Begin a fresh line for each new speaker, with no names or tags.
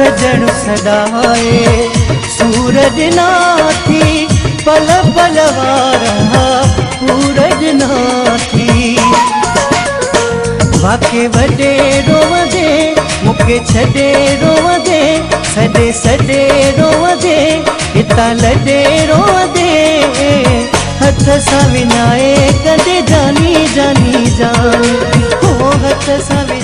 सजन सदाए सूरज नाथी पल पल वारा सूरज नाथी वाके वडे रोवदे मुके छडे रोवदे सडे सडे रोवदे हिता लडे रोवदे हथ सा विनाए कदे जानी जानी जान हो हथ सा